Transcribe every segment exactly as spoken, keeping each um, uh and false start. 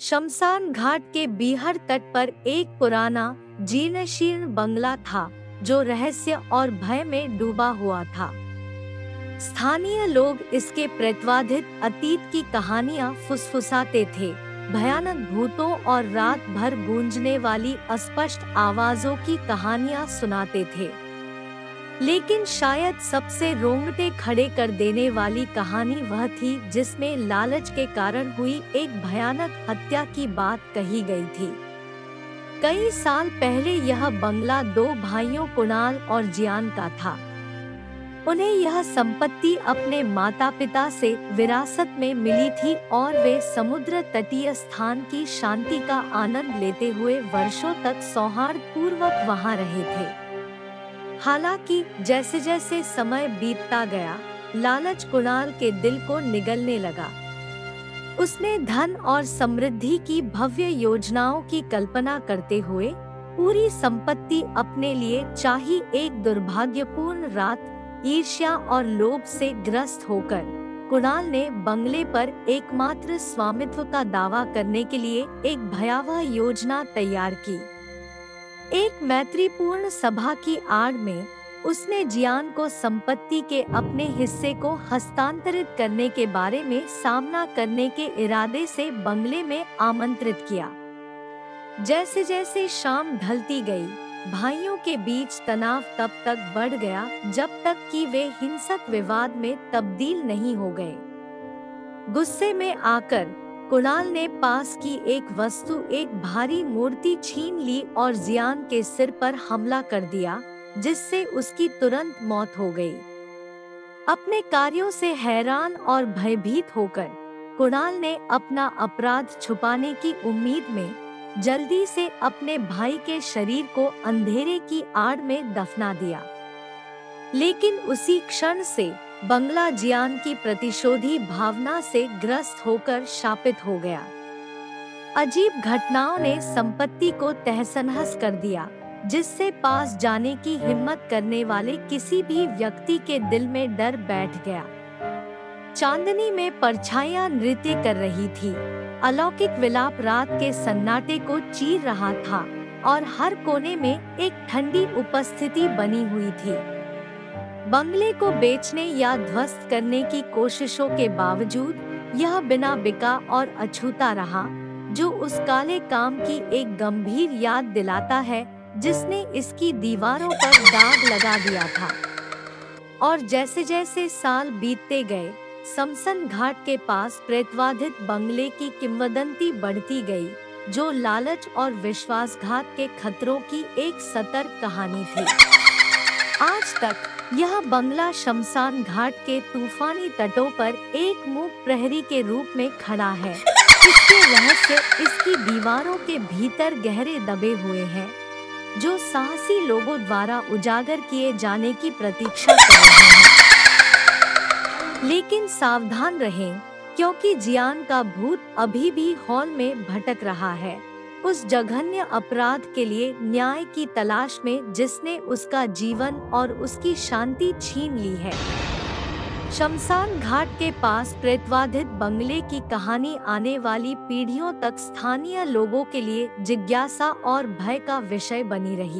शमशान घाट के बीहड़ तट पर एक पुराना जीर्ण बंगला था जो रहस्य और भय में डूबा हुआ था। स्थानीय लोग इसके प्रेतवाधित अतीत की कहानियां फुसफुसाते थे, भयानक भूतों और रात भर गूंजने वाली अस्पष्ट आवाजों की कहानियां सुनाते थे। लेकिन शायद सबसे रोंगटे खड़े कर देने वाली कहानी वह थी जिसमें लालच के कारण हुई एक भयानक हत्या की बात कही गई थी। कई साल पहले यह बंगला दो भाइयों कुणाल और जियान का था। उन्हें यह संपत्ति अपने माता पिता से विरासत में मिली थी और वे समुद्र तटीय स्थान की शांति का आनंद लेते हुए वर्षों तक सौहार्दपूर्वक वहां रहे थे। हालांकि जैसे जैसे समय बीतता गया, लालच कुणाल के दिल को निगलने लगा। उसने धन और समृद्धि की भव्य योजनाओं की कल्पना करते हुए पूरी संपत्ति अपने लिए चाही। एक दुर्भाग्यपूर्ण रात ईर्ष्या और लोभ से ग्रस्त होकर कुणाल ने बंगले पर एकमात्र स्वामित्व का दावा करने के लिए एक भयावह योजना तैयार की। एक मैत्रीपूर्ण सभा की आड़ में उसने जियान को संपत्ति के अपने हिस्से को हस्तांतरित करने के बारे में सामना करने के इरादे से बंगले में आमंत्रित किया। जैसे जैसे शाम ढलती गई, भाइयों के बीच तनाव तब तक बढ़ गया जब तक कि वे हिंसक विवाद में तब्दील नहीं हो गए। गुस्से में आकर कुणाल ने पास की एक वस्तु, एक भारी मूर्ति छीन ली और जियान के सिर पर हमला कर दिया, जिससे उसकी तुरंत मौत हो गई। अपने कार्यों से हैरान और भयभीत होकर कुणाल ने अपना अपराध छुपाने की उम्मीद में जल्दी से अपने भाई के शरीर को अंधेरे की आड़ में दफना दिया। लेकिन उसी क्षण से बंगला जियान की प्रतिशोधी भावना से ग्रस्त होकर शापित हो गया। अजीब घटनाओं ने संपत्ति को तहस-नहस कर दिया, जिससे पास जाने की हिम्मत करने वाले किसी भी व्यक्ति के दिल में डर बैठ गया। चांदनी में परछाइयां नृत्य कर रही थी, अलौकिक विलाप रात के सन्नाटे को चीर रहा था और हर कोने में एक ठंडी उपस्थिति बनी हुई थी। बंगले को बेचने या ध्वस्त करने की कोशिशों के बावजूद यह बिना बिका और अछूता रहा, जो उस काले काम की एक गंभीर याद दिलाता है जिसने इसकी दीवारों पर दाग लगा दिया था। और जैसे जैसे साल बीतते गए, शमशान घाट के पास प्रेतवाधित बंगले की किंवदंती बढ़ती गई, जो लालच और विश्वासघात के खतरों की एक सतर्क कहानी थी। आज तक यह बंगला शमशान घाट के तूफानी तटों पर एक मूक प्रहरी के रूप में खड़ा है। इसके रहस्य इसकी दीवारों के भीतर गहरे दबे हुए हैं, जो साहसी लोगों द्वारा उजागर किए जाने की प्रतीक्षा कर रहे हैं। लेकिन सावधान रहें, क्योंकि जियान का भूत अभी भी हॉल में भटक रहा है, उस जघन्य अपराध के लिए न्याय की तलाश में जिसने उसका जीवन और उसकी शांति छीन ली है। शमशान घाट के पास प्रेतवाधित बंगले की कहानी आने वाली पीढ़ियों तक स्थानीय लोगों के लिए जिज्ञासा और भय का विषय बनी रही।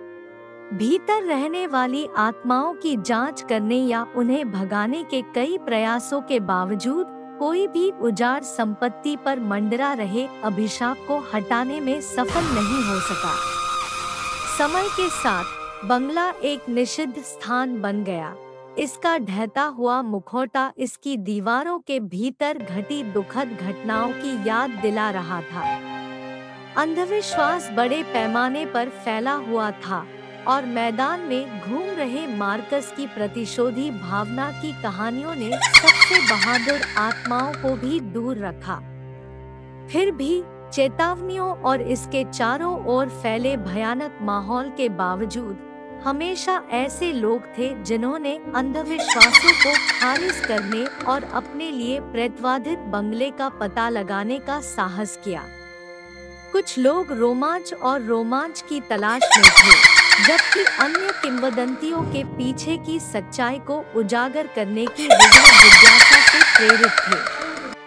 भीतर रहने वाली आत्माओं की जांच करने या उन्हें भगाने के कई प्रयासों के बावजूद कोई भी उजाड़ संपत्ति पर मंडरा रहे अभिशाप को हटाने में सफल नहीं हो सका। समय के साथ बंगला एक निषिद्ध स्थान बन गया। इसका ढहता हुआ मुखौटा इसकी दीवारों के भीतर घटी दुखद घटनाओं की याद दिला रहा था। अंधविश्वास बड़े पैमाने पर फैला हुआ था और मैदान में घूम रहे मार्कस की प्रतिशोधी भावना की कहानियों ने सबसे बहादुर आत्माओं को भी दूर रखा। फिर भी चेतावनियों और इसके चारों ओर फैले भयानक माहौल के बावजूद हमेशा ऐसे लोग थे जिन्होंने अंधविश्वासों को खारिज करने और अपने लिए प्रेतवाधित बंगले का पता लगाने का साहस किया। कुछ लोग रोमांच और रोमांच की तलाश में थे, जबकि अन्य किंवदंतियों के पीछे की सच्चाई को उजागर करने की विजय जिज्ञासा से प्रेरित थे।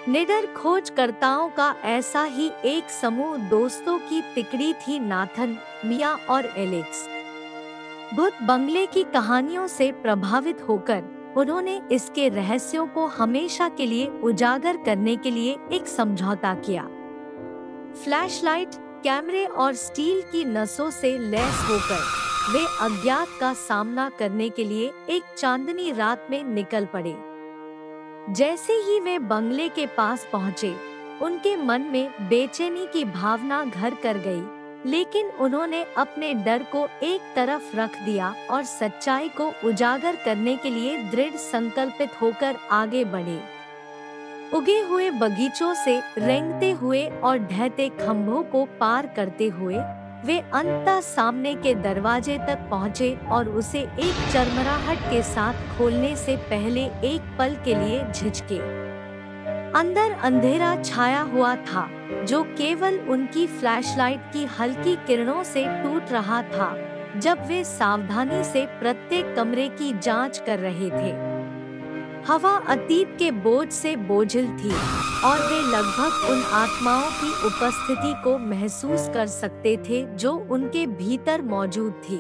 निडर खोजकर्ताओं का ऐसा ही एक समूह दोस्तों की तिकड़ी थी नाथन, मिया और एलेक्स। भूत बंगले की कहानियों से प्रभावित होकर उन्होंने इसके रहस्यों को हमेशा के लिए उजागर करने के लिए एक समझौता किया। फ्लैशलाइट, कैमरे और स्टील की नसों से लैस होकर वे अज्ञात का सामना करने के लिए एक चांदनी रात में निकल पड़े। जैसे ही वे बंगले के पास पहुंचे, उनके मन में बेचैनी की भावना घर कर गई, लेकिन उन्होंने अपने डर को एक तरफ रख दिया और सच्चाई को उजागर करने के लिए दृढ़ संकल्पित होकर आगे बढ़े। उगे हुए बगीचों से रेंगते हुए और ढहते खंभों को पार करते हुए वे अंततः सामने के दरवाजे तक पहुँचे और उसे एक चरमराहट के साथ खोलने से पहले एक पल के लिए झिझके। अंदर अंधेरा छाया हुआ था, जो केवल उनकी फ्लैशलाइट की हल्की किरणों से टूट रहा था जब वे सावधानी से प्रत्येक कमरे की जांच कर रहे थे। हवा अतीत के बोझ से बोझिल थी और वे लगभग उन आत्माओं की उपस्थिति को महसूस कर सकते थे जो उनके भीतर मौजूद थी।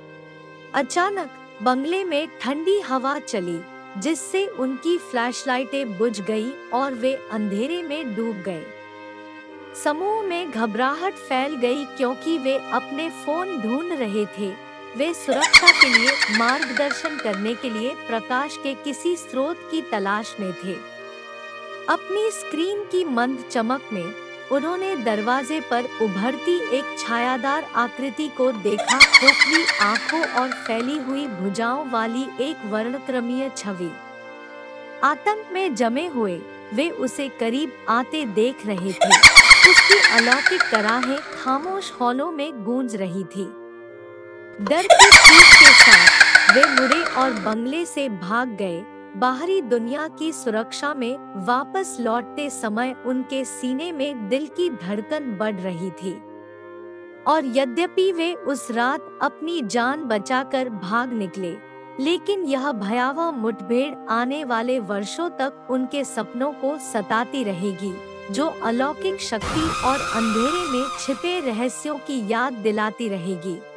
अचानक बंगले में ठंडी हवा चली, जिससे उनकी फ्लैशलाइटें बुझ गई और वे अंधेरे में डूब गए। समूह में घबराहट फैल गई क्योंकि वे अपने फोन ढूंढ रहे थे। वे सुरक्षा के लिए मार्गदर्शन करने के लिए प्रकाश के किसी स्रोत की तलाश में थे। अपनी स्क्रीन की मंद चमक में उन्होंने दरवाजे पर उभरती एक छायादार आकृति को देखा, खोखली आंखों और फैली हुई भुजाओं वाली एक वर्णक्रमीय छवि। आतंक में जमे हुए वे उसे करीब आते देख रहे थे। उसकी अलौकिक कराहें खामोश हॉलों में गूंज रही थी। डर के चीख के साथ वे मुड़े और बंगले से भाग गए। बाहरी दुनिया की सुरक्षा में वापस लौटते समय उनके सीने में दिल की धड़कन बढ़ रही थी, और यद्यपि वे उस रात अपनी जान बचाकर भाग निकले, लेकिन यह भयावह मुठभेड़ आने वाले वर्षों तक उनके सपनों को सताती रहेगी, जो अलौकिक शक्ति और अंधेरे में छिपे रहस्यों की याद दिलाती रहेगी।